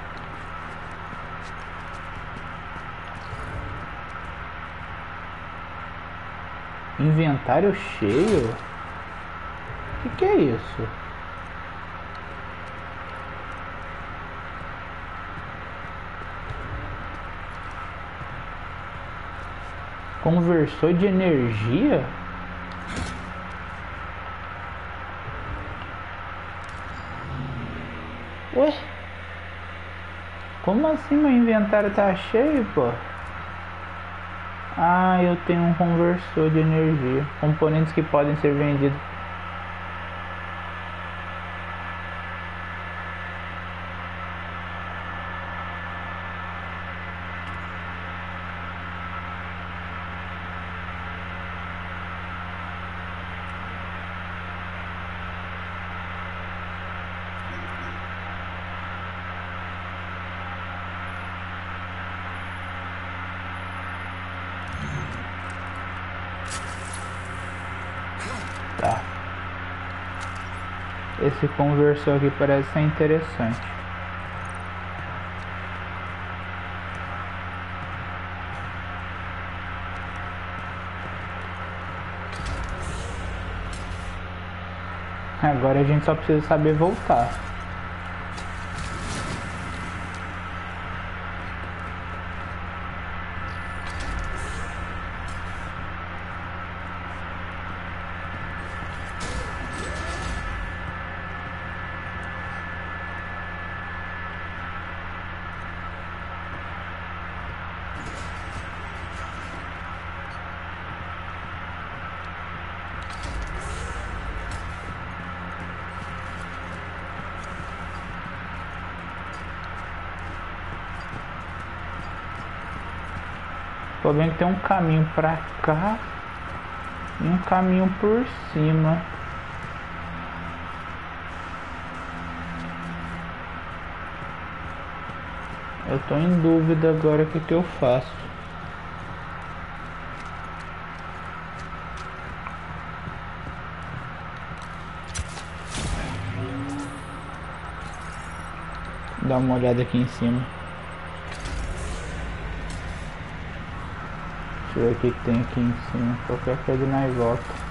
Inventário cheio? O que é isso? Conversor de energia? Ué? Como assim meu inventário tá cheio, pô? Ah, eu tenho um conversor de energia. Componentes que podem ser vendidos. Tá. Esse conversor aqui parece ser interessante. Agora a gente só precisa saber voltar. Tô vendo que tem um caminho pra cá e um caminho por cima. Eu tô em dúvida agora o que eu faço. Dá uma olhada aqui em cima. Deixa eu ver o que tem aqui em cima. Qualquer coisa nós volta.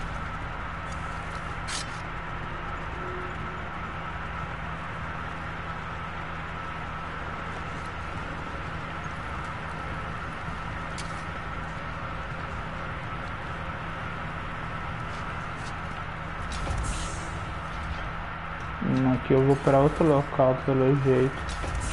Aqui eu vou para outro local pelo jeito.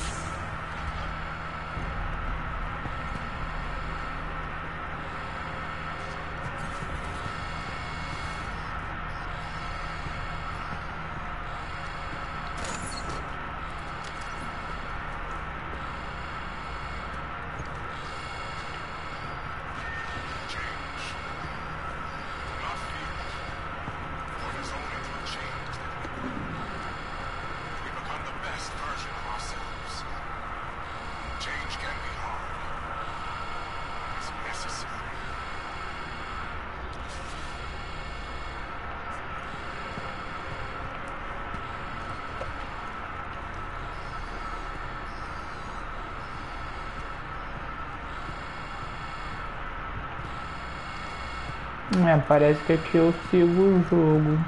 Parece que aqui eu sigo o jogo.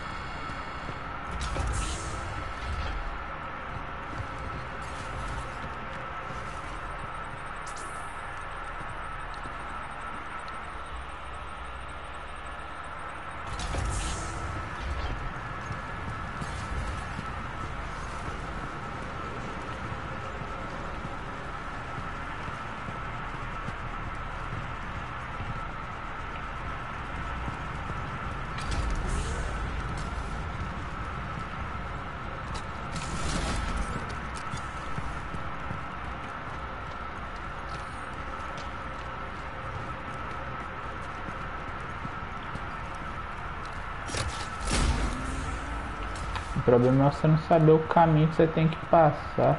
O problema é você não saber o caminho que você tem que passar.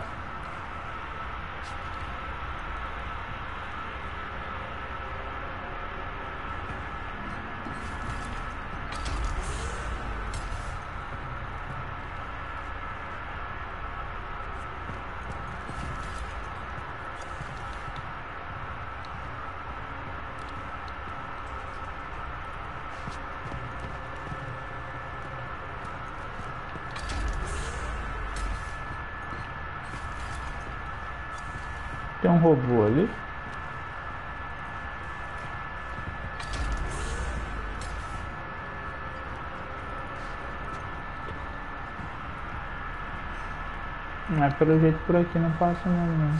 Tem um robô ali. Mas pelo jeito por aqui não passa mesmo, não.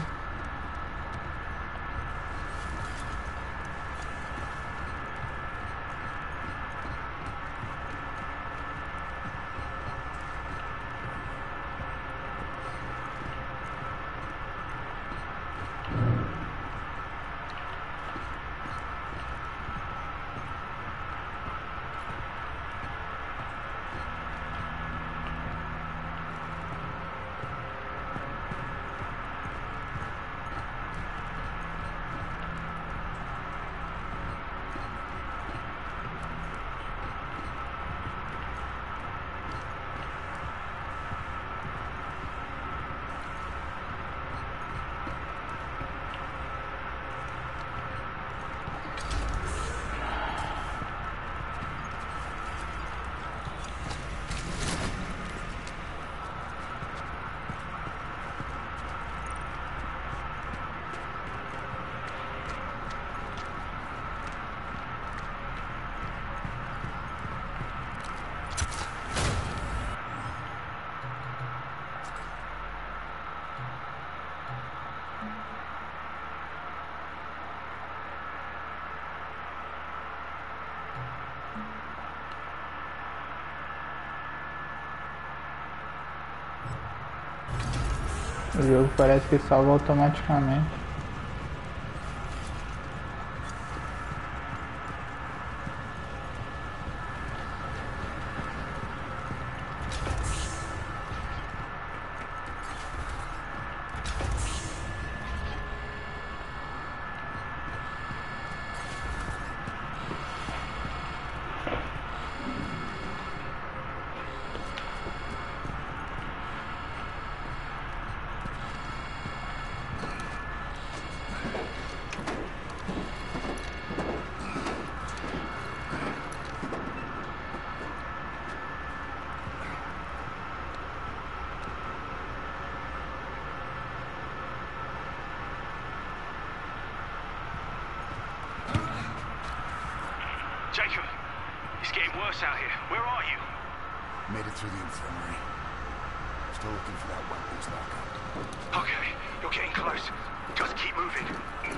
O jogo parece que salva automaticamente. Jacob, it's getting worse out here. Where are you? Made it through the infirmary. Still looking for that weapons lockup. Okay, you're getting close. Just keep moving.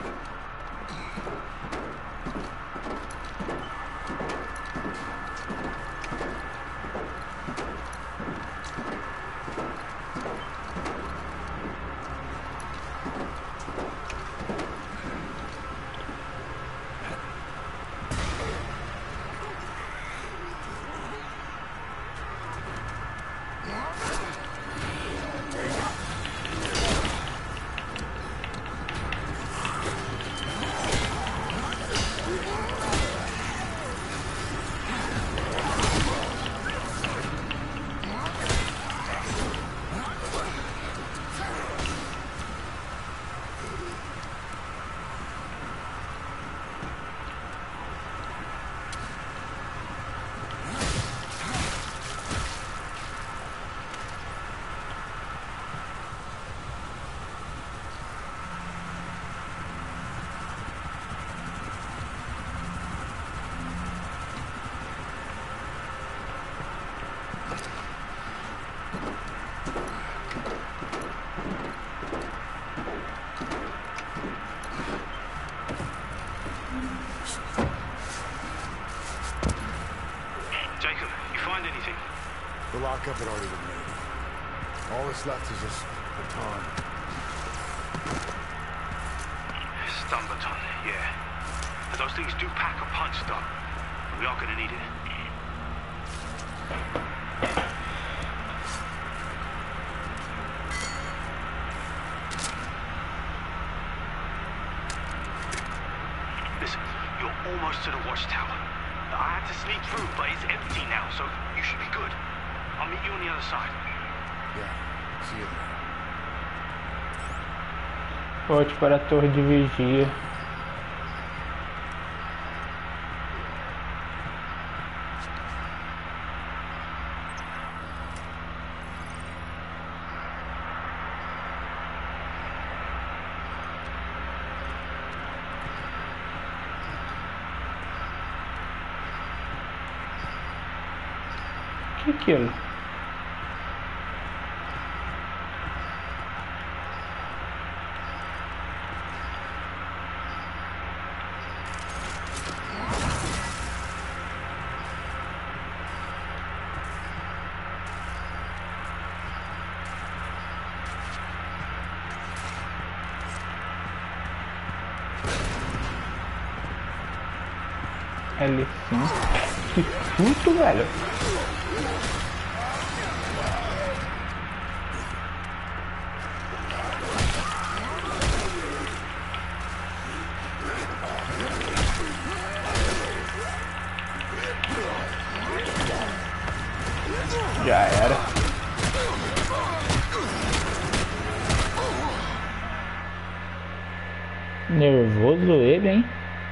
Jacob, you find anything? The lockup had already been made. All that's left is just baton. Stun baton, yeah. And those things do pack a punch, though. We are gonna need it. Listen, you're almost to the watchtower. I had to sneak through, but it's empty now, so you should be good. I'll meet you on the other side. Yeah, see you there. Volte para a torre de vigia. O que é aquilo? L5. Que susto, velho. Já era. Nervoso ele, hein?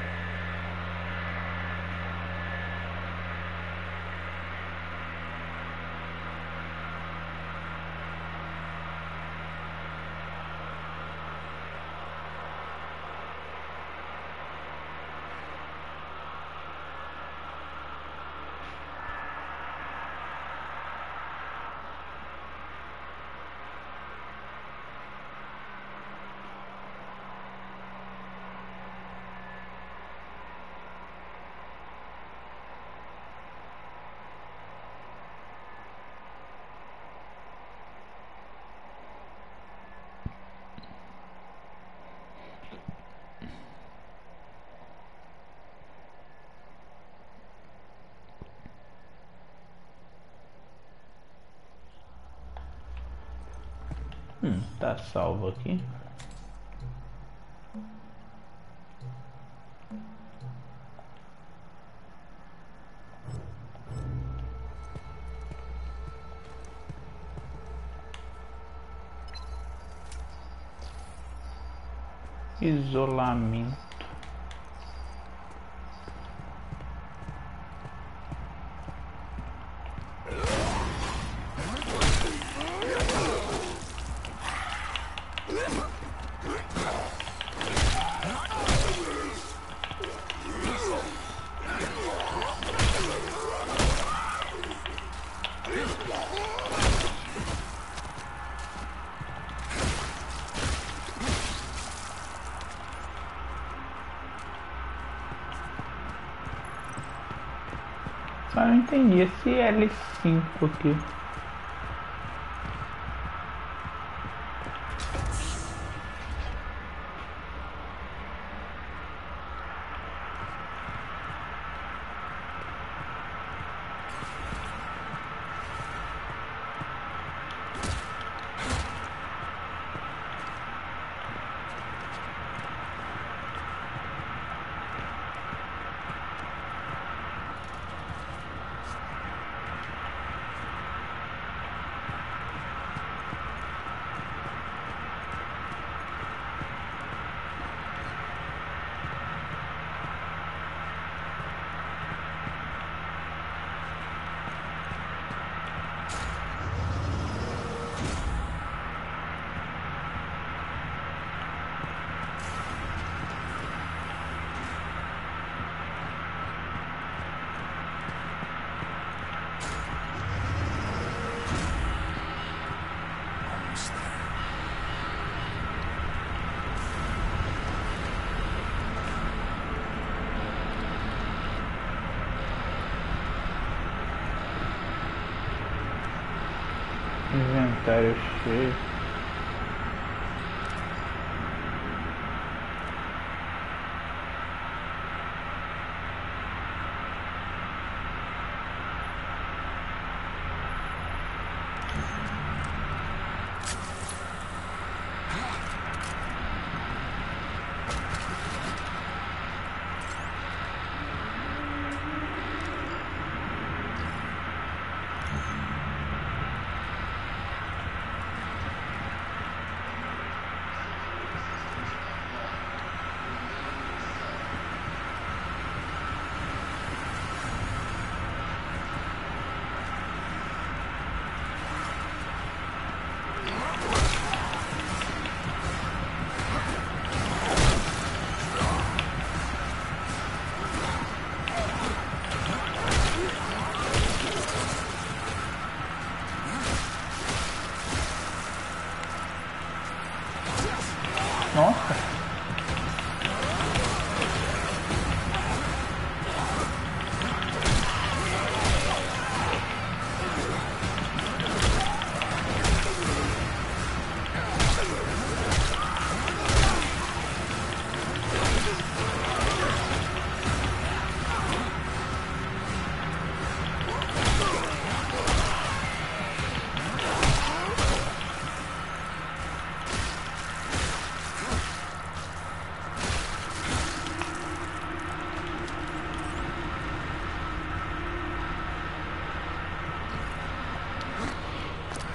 Tá salvo aqui. Isolamento. Só não entendi esse L5 aqui. Inventário cheio.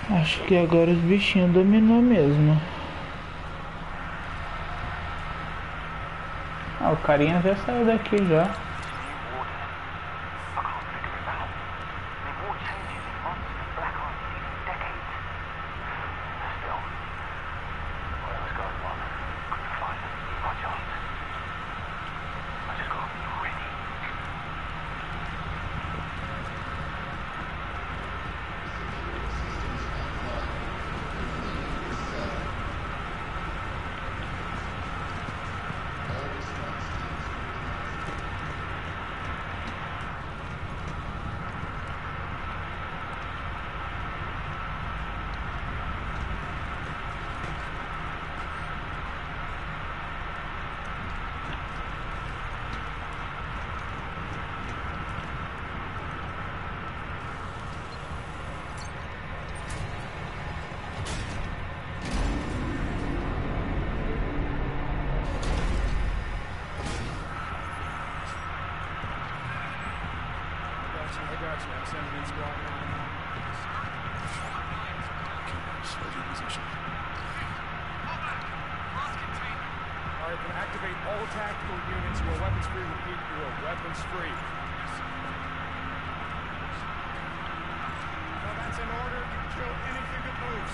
Acho que agora os bichinhos dominou mesmo. Ah, o carinha já saiu daqui já. I'm sending in squad 9 now. Switching position. Alright, then activate all tactical units. You are weapons free. Repeat, you are weapons free. No, that's an order. You kill anything that moves.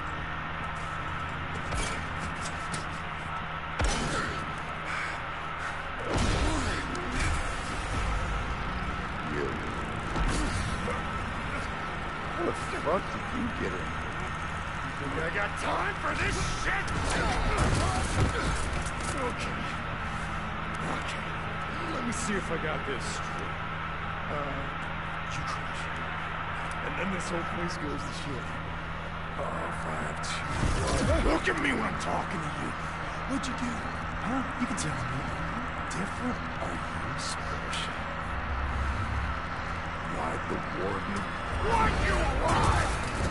What the fuck did you get in? You think I got time for this shit? Okay. Let me see if I got this straight. You crash. And then this whole place goes to shit. 5, 2, 1. Look at me when I'm talking to you. What'd you do? Huh? You can tell me. Different? Are you special? Ride the warden. What you want?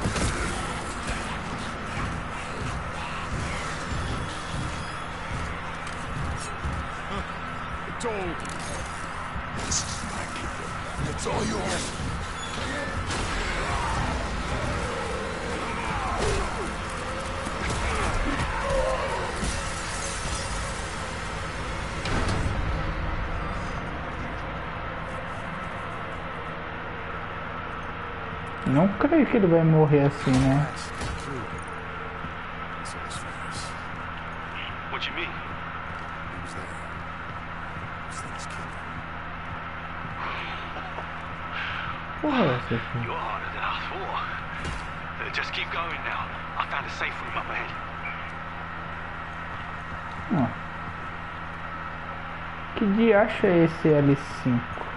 I told you. This is my kingdom. It's all yours. Não creio que ele vai morrer assim, né? What you mean? Porra, essa aqui. You're harder than I thought. Just keep going now. I found a safe room up ahead. Que diacho é esse L5?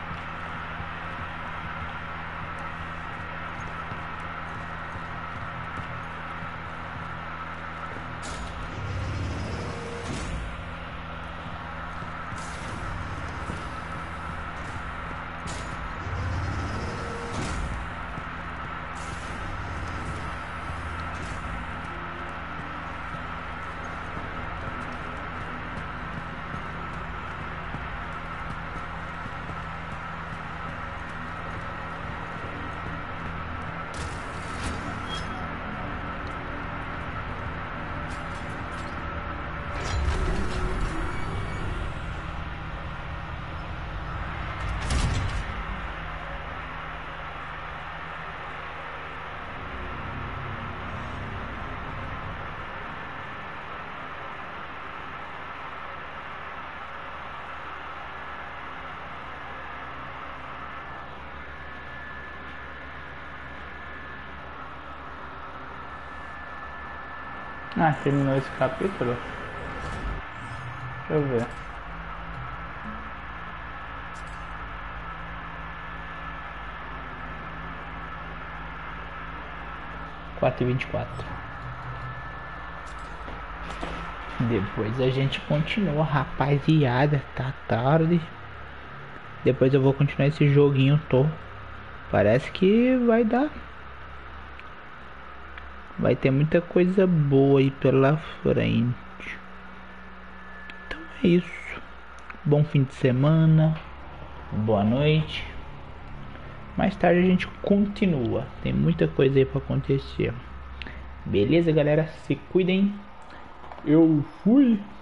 Ah, terminou esse capítulo? Deixa eu ver. Quatro e 24. Depois a gente continua, rapaziada. Tá tarde. Depois eu vou continuar esse joguinho. Parece que vai dar. Vai ter muita coisa boa aí pela frente. Então é isso. Bom fim de semana. Boa noite. Mais tarde a gente continua. Tem muita coisa aí pra acontecer. Beleza, galera? Se cuidem. Eu fui.